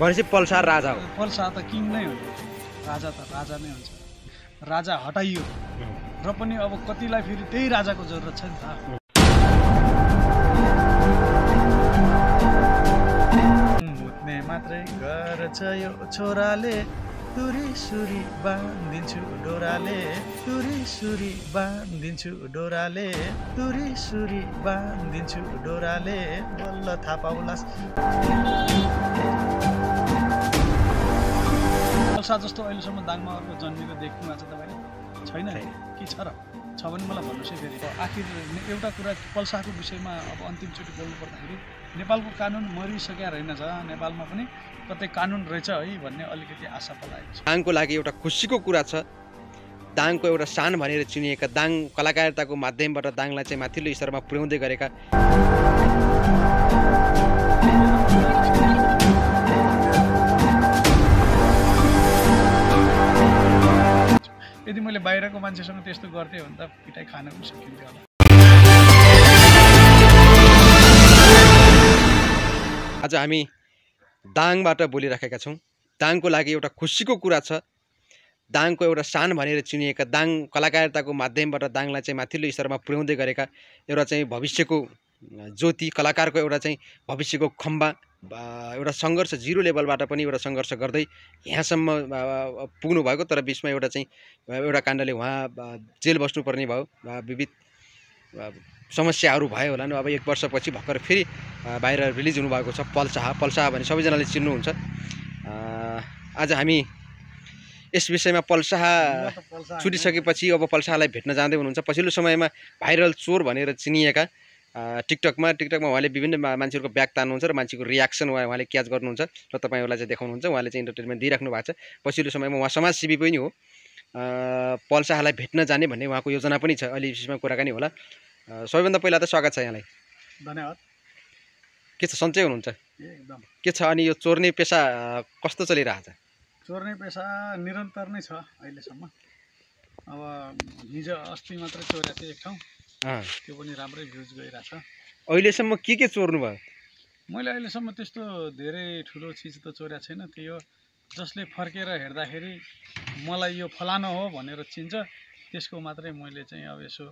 भनेपछि पल्सार राजा हो। पल्सा त किङ नै हो, राजा त राजा नै हुन्छ। राजा हटाइयो र पनि अब कतिलाई फेरि त्यही राजाको जरुरत छ नि त। मुत्ने मात्रै गर्छ यो छोराले, तुरी सुरी बाँधिन्छु डोराले, तुरी सुरी बाँधिन्छु डोराले, तुरी सुरी बाँधिन्छु डोराले, बल्ल थाहा पाउलास्। पल्सा जस्तो अहिलेसम्म दाङमा अर्को जन्मेको देख्नु भएको छ तपाईँले? छैन के छ र? छ भने मलाई भन्नुहोस् है फेरि। आखिर एउटा कुरा पल्साको विषयमा अब अन्तिमचोटि बोल्नु पर्दाखेरि नेपालको कानुन मरिसकेका रहेनछ, नेपालमा पनि कतै कानुन रहेछ है भन्ने अलिकति आशा पलाएको छ। दाङको लागि एउटा खुसीको कुरा छ, दाङको एउटा शान भनेर चिनिएका, दाङ कलाकारिताको माध्यमबाट दाङलाई चाहिँ माथिल्लो स्तरमा पुर्याउँदै गरेका यदि मैले बाहिरको मान्छेसँग त्यस्तो गर्थेँ भने त पिटाइ खान पनि सकिन्थ्यो होला। आज हामी दाङबाट बोलिराखेका छौँ। दाङको लागि एउटा खुसीको कुरा छ, दाङको एउटा शान भनेर चिनिएका, दाङ कलाकारिताको माध्यमबाट दाङलाई चाहिँ माथिल्लो स्तरमा पुर्याउँदै गरेका एउटा चाहिँ भविष्यको ज्योति, कलाकारको एउटा चाहिँ भविष्यको खम्बा, एउटा सङ्घर्ष जिरो लेभलबाट पनि एउटा सङ्घर्ष गर्दै यहाँसम्म पुग्नु भएको। तर बिचमा एउटा चाहिँ एउटा काण्डले उहाँ जेल बस्नुपर्ने भयो, विविध समस्याहरू भयो होला। अब 1 वर्षपछि भर्खर फेरि बाहिर रिलिज हुनुभएको छ पल्साहा भने सबैजनाले चिन्नुहुन्छ। आज हामी यस विषयमा पल्साहा छुटिसकेपछि अब पल्साहालाई भेट्न जाँदै हुनुहुन्छ। पछिल्लो समयमा भाइरल चोर भनेर चिनिएका टिकटकमा उहाँले विभिन्न मान्छेहरूको ब्याग तान्नुहुन्छ र मान्छेको रियाक्सन उहाँले क्याच गर्नुहुन्छ र तपाईँहरूलाई चाहिँ देखाउनुहुन्छ। उहाँले चाहिँ इन्टरटेनमेन्ट दिइराख्नु भएको छ। पछिल्लो समयमा उहाँ समाजसेवी पनि हो। पल्साहालाई भेट्न जाने भन्ने उहाँको योजना पनि छ। अहिले विषयमा कुराकानी होला। सबैभन्दा पहिला त स्वागत छ यहाँलाई। धन्यवाद। के छ, सन्चै हुनुहुन्छ? एकदम के छ अनि यो चोर्ने पेसा कस्तो चलिरहेछ? चोर्ने पेसा निरन्तर नै छ अहिलेसम्म। अब हिजो अस्ति मात्रै चोरेको थिएँ एक ठाउँ, त्यो पनि राम्रै भ्युज गइरहेछ। अहिलेसम्म के चोर्नु भयो? मैले अहिलेसम्म त्यस्तो धेरै ठुलो चिज त चोरेको छैन। त्यो जसले फर्केर हेर्दाखेरि मलाई यो फलानो हो भनेर चिन्छ, त्यसको मात्रै मैले चाहिँ अब यसो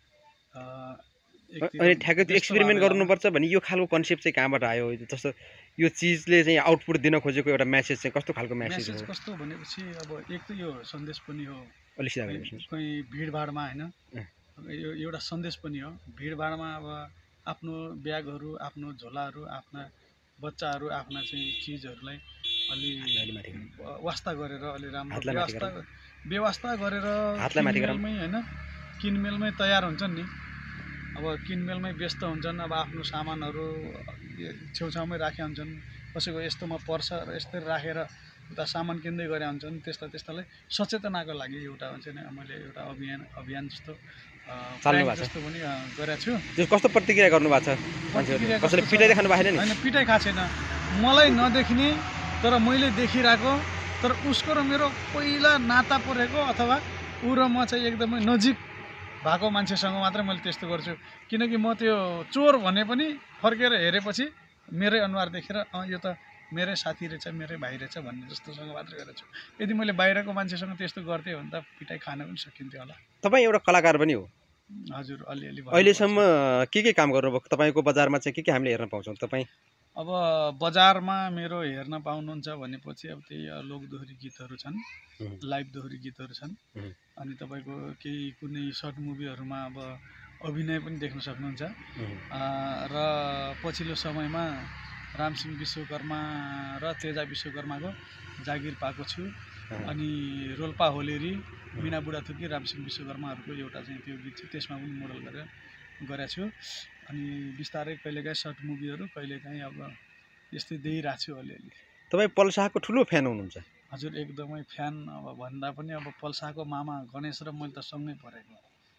अनि ठ्याक्कै त्यो एक्सपेरिमेन्ट गर्नुपर्छ भने यो खालको कन्सेप्ट चाहिँ कहाँबाट आयो? जस्तो यो चिजले चाहिँ आउटपुट दिन खोजेको एउटा मेसेज चाहिँ कस्तो खालको मेसेज हो? कस्तो भनेपछि अब एक त यो सन्देश पनि हो, कहीँ भिडभाडमा होइन, यो एउटा सन्देश पनि हो। भिडभाडमा अब आफ्नो ब्यागहरू, आफ्नो झोलाहरू, आफ्ना बच्चाहरू, आफ्ना चाहिँ चिजहरूलाई अलि वास्ता गरेर, अलि राम्रो व्यवस्था गरेर किनमेलमै होइन, किनमेलमै तयार हुन्छन् नि। अब किनमेलमै व्यस्त हुन्छन्, अब आफ्नो सामानहरू छेउछाउमै राखेका हुन्छन्, कसैको यस्तोमा पर्छ र यस्तै राखेर उता सामान किन्दै गरे हुन्छन्। त्यस्तालाई सचेतनाको लागि एउटा हुन्छ नि, मैले एउटा अभियान जस्तो जस्तो पनि गरेको छु। कस्तो प्रतिक्रिया गर्नुभएको छ? कसैले पिटाइ देखाउनु भएको छैन? होइन, पिटाइ खाएको छैन। मलाई नदेखिने तर मैले देखिरहेको, तर उसको र मेरो पहिला नाता परेको अथवा ऊ र म चाहिँ एकदमै नजिक भएको मान्छेसँग मात्रै मैले त्यस्तो गर्छु। किनकि म त्यो चोर भने पनि फर्केर हेरेपछि मेरै अनुहार देखेर यो त मेरै साथी रहेछ, मेरै भाइ रहेछ भन्ने जस्तोसँग मात्रै गरेको छु। यदि मैले बाहिरको मान्छेसँग त्यस्तो गर्थेँ भने त पिटाइ खान पनि सकिन्थ्यो होला। तपाईँ एउटा कलाकार पनि हो। हजुर, अलिअलि। अहिलेसम्म के काम गर्नुभएको? तपाईँको बजारमा चाहिँ के हामीले हेर्न पाउँछौँ? तपाईँ अब बजारमा मेरो हेर्न पाउनुहुन्छ भनेपछि अब त्यही लोकदोहोरी गीतहरू छन्, लाइभ दोहोरी गीतहरू छन्, अनि तपाईँको केही कुनै सर्ट मुभीहरूमा अब अभिनय पनि देख्न सक्नुहुन्छ। र पछिल्लो समयमा रामसिंह विश्वकर्मा र तेजा विश्वकर्माको जागिर पाएको छु। अनि रोल्पा होलेरी, मिना बुढाथोकी, रामसिंह विश्वकर्माहरूको एउटा चाहिँ त्यो गीत छ, त्यसमा पनि मोडल गरेर गरेको छु। अनि बिस्तारै कहिलेकाहीँ सर्ट मुभीहरू, कहिलेकाहीँ अब यस्तै दिइरहेको छु अलिअलि। तपाईँ पल्साहाको ठुलो फ्यान हुनुहुन्छ? हजुर, एकदमै फ्यान। अब भन्दा पनि अब पल्साहाको मामा गणेश र मैले त सँगै परेको।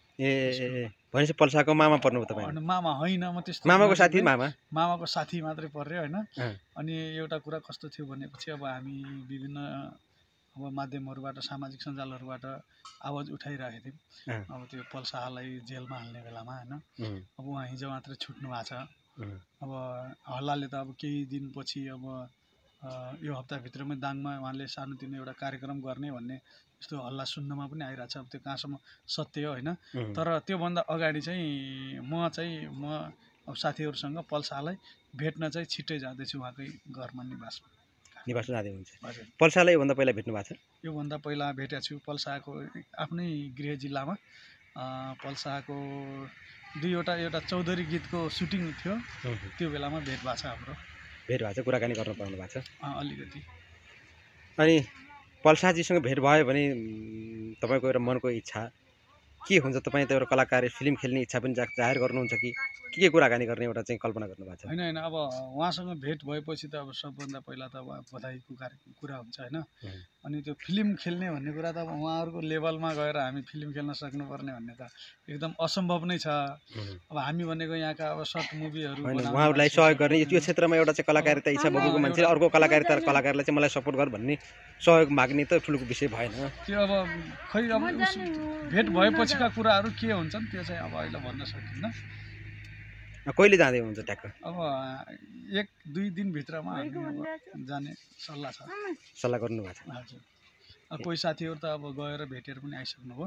भनेपछि पल्साहाको मामा पर्नुभयो तपाईँ? मामा होइन, म त्यस्तो मामाको साथी, मामाको साथी मात्रै पर्यो होइन। अनि एउटा कुरा कस्तो थियो भनेपछि अब हामी विभिन्न अब माध्यमहरूबाट, सामाजिक सञ्जालहरूबाट आवाज उठाइरहेको थियौँ। अब त्यो पल्साहालाई जेलमा हाल्ने बेलामा होइन, अब उहाँ हिजो मात्रै छुट्नु भएको छ। अब हल्लाले त अब केही दिनपछि अब यो हप्ताभित्रमै दाङमा उहाँले सानोतिनो एउटा कार्यक्रम गर्ने भन्ने यस्तो हल्ला सुन्नमा पनि आइरहेको छ। अब त्यो कहाँसम्म सत्य हो होइन, तर त्योभन्दा अगाडि चाहिँ म अब साथीहरूसँग पल्सालाई भेट्न चाहिँ छिट्टै जाँदैछु उहाँकै घरमा निवास जाँदै हुन्छ। हजुर, पल्सालाई योभन्दा पहिला भेट्नु भएको छ? योभन्दा पहिला भेटेको छु पल्साको आफ्नै गृह जिल्लामा। पल्साको एउटा चौधरी गीतको सुटिङ थियो, त्यो बेलामा भेट भएको छ हाम्रो। भेट भएको छ, कुराकानी गर्न पाउनु भएको छ अलिकति। अनि पल्साजीसँग भेट भयो भने तपाईँको एउटा मनको इच्छा के हुन्छ? तपाईँ त एउटा कलाकार, फिल्म खेल्ने इच्छा पनि जाहेर गर्नुहुन्छ कि के कुराकानी गर्ने एउटा चाहिँ कल्पना गर्नुभएको छ? होइन, अब उहाँसँग भेट भएपछि त अब सबभन्दा पहिला त अब बधाईको कुरा हुन्छ होइन। अनि त्यो फिल्म खेल्ने भन्ने कुरा त अब उहाँहरूको लेभलमा गएर हामी फिल्म खेल्न सक्नुपर्ने भन्ने त एकदम असम्भव नै छ। अब हामी भनेको यहाँका अब सर्ट मुभीहरू उहाँहरूलाई सहयोग गर्ने, यो क्षेत्रमा एउटा चाहिँ कलाकारिता इच्छा बोकेको मान्छेले अर्को कलाकारलाई चाहिँ मलाई सपोर्ट गर भन्ने सहयोग माग्ने त ठुलो विषय भएन। त्यो अब खै अब भेट भएपछिका कुराहरू के हुन्छन् त्यो चाहिँ अब अहिले भन्न सकिन्न। कहिले जाँदै हुन्छ ट्याक्क? अब 1-2 दिनभित्रमा हामी अब जाने सल्लाह छ। सल्लाह गर्नुभएको छ? हजुर, कोही साथीहरू त अब गएर भेटेर पनि आइसक्नुभयो।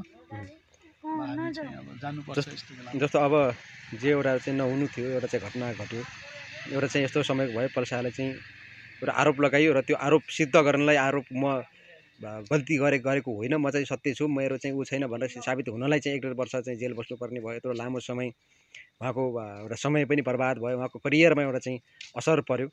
हामी चाहिँ अब जानुपर्छ यस्तो बेला। जस्तो अब जे एउटा चाहिँ नहुनु थियो, एउटा चाहिँ घटना घट्यो, एउटा चाहिँ यस्तो समय भयो पल्सालाई चाहिँ एउटा आरोप लगाइयो र त्यो आरोप सिद्ध गर्नलाई आरोप म गल्ती गरेको होइन, म चाहिँ सत्य छु, मेरो चाहिँ ऊ छैन भनेर साबित हुनलाई चाहिँ 1-1.5 वर्ष चाहिँ जेल बस्नुपर्ने भयो। यत्रो लामो समय उहाँको एउटा समय पनि बर्बाद भयो, उहाँको करियरमा एउटा चाहिँ असर पर्यो।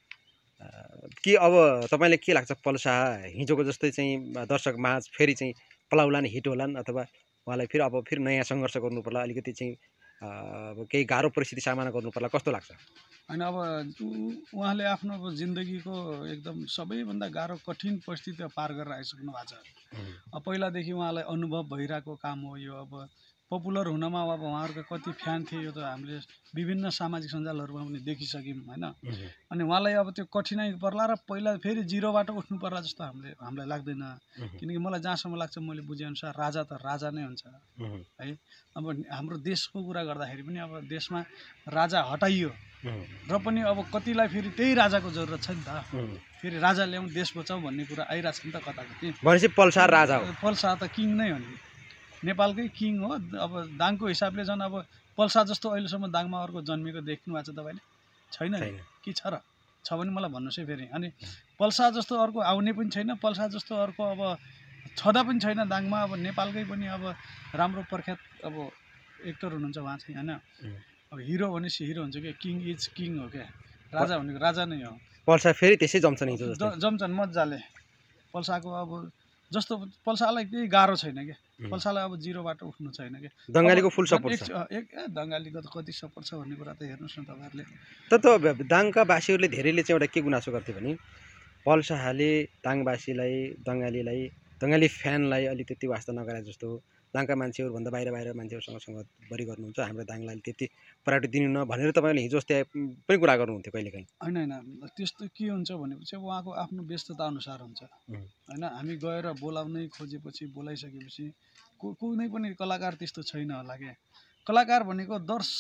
के अब तपाईँलाई के लाग्छ पल्सा हिजोको जस्तै चाहिँ दर्शक माझ फेरि चाहिँ पलाउलान्, हिट होलान्, अथवा उहाँलाई फेरि नयाँ सङ्घर्ष गर्नु पर्ला, अलिकति चाहिँ केही गाह्रो परिस्थिति सामना गर्नु पर्ला, कस्तो लाग्छ? होइन, अब उहाँले आफ्नो अब जिन्दगीको एकदम सबैभन्दा गाह्रो कठिन परिस्थिति पार गरेर आइसक्नु भएको छ। अब पहिलादेखि उहाँलाई अनुभव भइरहेको काम हो यो। अब पपुलर हुनमा अब उहाँहरूको कति फ्यान थिए यो त हामीले विभिन्न सामाजिक सञ्जालहरूमा पनि देखिसक्यौँ होइन। अनि उहाँलाई अब त्यो कठिनाइ पर्ला र पहिला फेरि जिरोबाट उठ्नु पर्ला जस्तो हामीलाई लाग्दैन। किनकि मलाई जहाँसम्म लाग्छ, मैले बुझेअनुसार राजा त राजा नै हुन्छ है। अब हाम्रो देशको कुरा गर्दाखेरि पनि अब देशमा राजा हटाइयो र पनि अब कतिलाई फेरि त्यही राजाको जरुरत छ नि त। फेरि राजा ल्याउँ देश बचाउँ भन्ने कुरा आइरहेको छ नि त कता कति। भनेपछि पल्सा राजा हो? पल्सा त किङ नै हो नि, नेपालकै किङ हो। अब दाङको हिसाबले झन् अब पल्सा जस्तो अहिलेसम्म दाङमा अर्को जन्मेको देख्नु भएको छ तपाईँले? छैन नि, कि छ र? छ भने मलाई भन्नुहोस् है फेरि। अनि पल्सा जस्तो अर्को आउने पनि छैन, पल्सा जस्तो अर्को अब छँदा पनि छैन दाङमा। अब नेपालकै पनि अब राम्रो प्रख्यात अब एक्टर हुनुहुन्छ उहाँ चाहिँ होइन। अब हिरो भनेपछि हिरो हुन्छ क्या, किङ इज किङ हो क्या, राजा भनेको राजा नै हो। पल्सा फेरि त्यसै जम्छन् हिजो जस्तो? जम्छन् मजाले। पल्साको अब जस्तो पल्सालाई केही गाह्रो छैन क्या, पल्सालाई अब जिरोबाट उठ्नु छैन क्या। दङ्गालीको फुल सपोर्ट छ? दङ्गालीको त कति सपोर्ट छ भन्ने कुरा त हेर्नुहोस् न तपाईँहरूले। त दाङका वासीहरूले धेरैले चाहिँ एउटा के गुनासो गर्थ्यो भने पल्साले दाङवासीलाई, दङ्गाली फ्यानलाई अलि त्यति वास्ता नगरे जस्तो, दाङका मान्छेहरूभन्दा बाहिर मान्छेहरूसँग बढी गर्नुहुन्छ, हाम्रो दाङलाई त्यति प्रायोरिटी दिनु न भनेर तपाईँले हिजो अस्ति पनि कुरा गर्नुहुन्थ्यो कहिलेकाहीँ? होइन, त्यस्तो के हुन्छ भनेपछि अब उहाँको आफ्नो व्यस्तता अनुसार हुन्छ होइन। हामी गएर बोलाउनै खोजेपछि, बोलाइसकेपछि कुनै पनि कलाकार त्यस्तो छैन होला क्या। कलाकार भनेको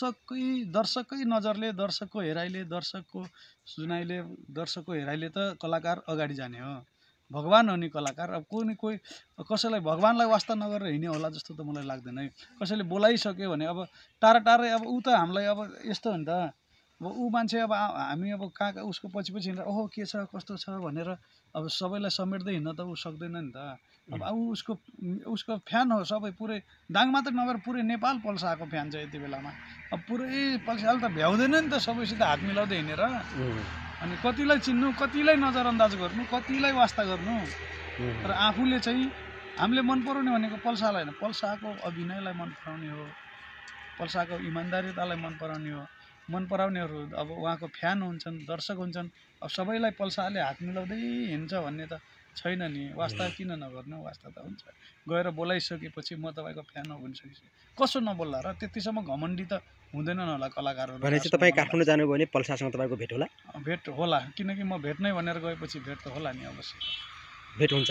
दर्शकै नजरले, दर्शकको हेराइले, दर्शकको सुनाइले, दर्शकको हेराइले त कलाकार अगाडि जाने हो। भगवान हो नि कलाकार। अब कोही कसैलाई भगवानलाई वास्ता नगरेर हिँड्ने होला जस्तो त मलाई लाग्दैन है। कसैले बोलाइसक्यो भने अब टाढै अब ऊ त हामीलाई अब यस्तो हो नि त, अब ऊ मान्छे अब हामी अब कहाँ उसको पछि हिँडेर ओहो के छ कस्तो छ भनेर अब सबैलाई समेट्दै हिँड्न त ऊ सक्दैन नि त। अब उसको फ्यान हो सबै, पुरै दाङ मात्र नभएर पुरै नेपाल पल्साको फ्यान छ यति बेलामा। अब पुरै पल्साले त भ्याउँदैन नि त सबैसित हात मिलाउँदै हिँडेर। अनि कतिलाई चिन्नु, कतिलाई नजरअन्दाज गर्नु, कतिलाई वास्ता गर्नु। तर आफूले चाहिँ हामीले मन पराउने भनेको पल्सालाई होइन, पल्साको अभिनयलाई मन पराउने हो, पल्साको इमान्दारितालाई मन पराउने हो। मन पराउनेहरू अब उहाँको फ्यान हुन्छन्, दर्शक हुन्छन्। अब सबैलाई पल्साले हात मिलाउँदै हिँड्छ भन्ने त छैन नि। वास्ता किन नगर्नु, वास्ता त हुन्छ। गएर बोलाइसकेपछि म तपाईँको फ्यान हो भनिसकेपछि कसो नबोल्ला र? त्यतिसम्म घमण्डी त हुँदैनन् होला कलाकारहरू। भनेपछि तपाईँ काठमाडौँ जानुभयो भने पल्सासँग तपाईँको भेट होला? भेट होला, किनकि म भेट्नै भनेर गएपछि भेट त होला नि, अवश्य भेट हुन्छ।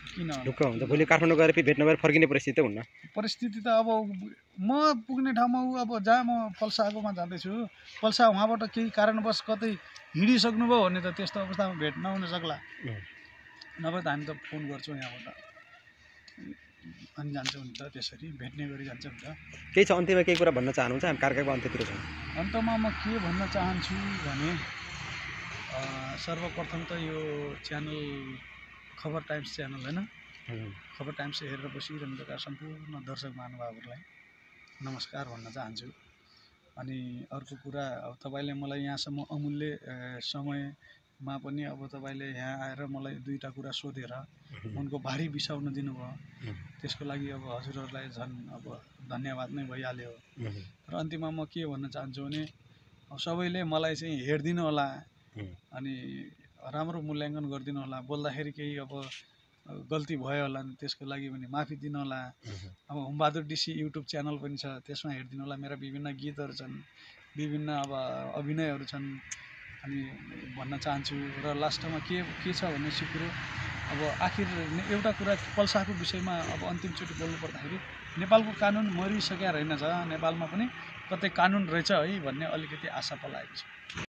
किन ढुक्क हुन्छ भोलि काठमाडौँ गएर फेरि भेट नभएर फर्किने परिस्थिति हुन्न परिस्थिति त अब म पुग्ने ठाउँमा ऊ अब जहाँ म पल्साकोमा जाँदैछु पल्सा उहाँबाट केही कारणवश कतै हिँडिसक्नुभयो भने त त्यस्तो अवस्थामा भेट नहुन सक्ला नभए त हामी त फोन गर्छौँ यहाँबाट अनि जान्छ हुन्छ त्यसरी भेट्ने गरी जान्छ हुन्छ केही छ अन्त्यमा केही कुरा भन्न चाहनुहुन्छ हामी कार्यक्रमको अन्त्यतिर छौँ अन्तमा म के भन्न चाहन्छु भने सर्वप्रथम त यो च्यानल खबर टाइम्स च्यानल होइन खबर टाइम्स हेरेर बसिरहनुभएका सम्पूर्ण दर्शक महानुभावहरूलाई नमस्कार भन्न चाहन्छु अनि अर्को कुरा अब तपाईँले मलाई यहाँसम्म अमूल्य समयमा पनि अब तपाईँले यहाँ आएर मलाई दुईवटा कुरा सोधेर उनको भारी बिसाउन दिनुभयो त्यसको लागि अब हजुरहरूलाई झन् अब धन्यवाद नै भइहाल्यो र अन्तिममा म के भन्न चाहन्छु भने अब सबैले मलाई चाहिँ हेरिदिनु होला अनि राम्रो मूल्याङ्कन गरिदिनु होला बोल्दाखेरि केही अब गल्ती भयो होला नि त्यसको लागि पनि माफी दिनु होला अब बाहादुर डिसी युट्युब च्यानल पनि छ त्यसमा हेरिदिनु होला मेरा विभिन्न गीतहरू छन् विभिन्न अब अभिनयहरू छन् अनि भन्न चाहन्छु र लास्टमा के छ भन्ने कुरो अब आखिर एउटा कुरा पल्साको विषयमा अब अन्तिमचोटि बोल्नु पर्दाखेरि नेपालको कानुन मरिसकेका रहेनछ नेपालमा पनि कतै कानुन रहेछ है भन्ने अलिकति आशा पलाएको छ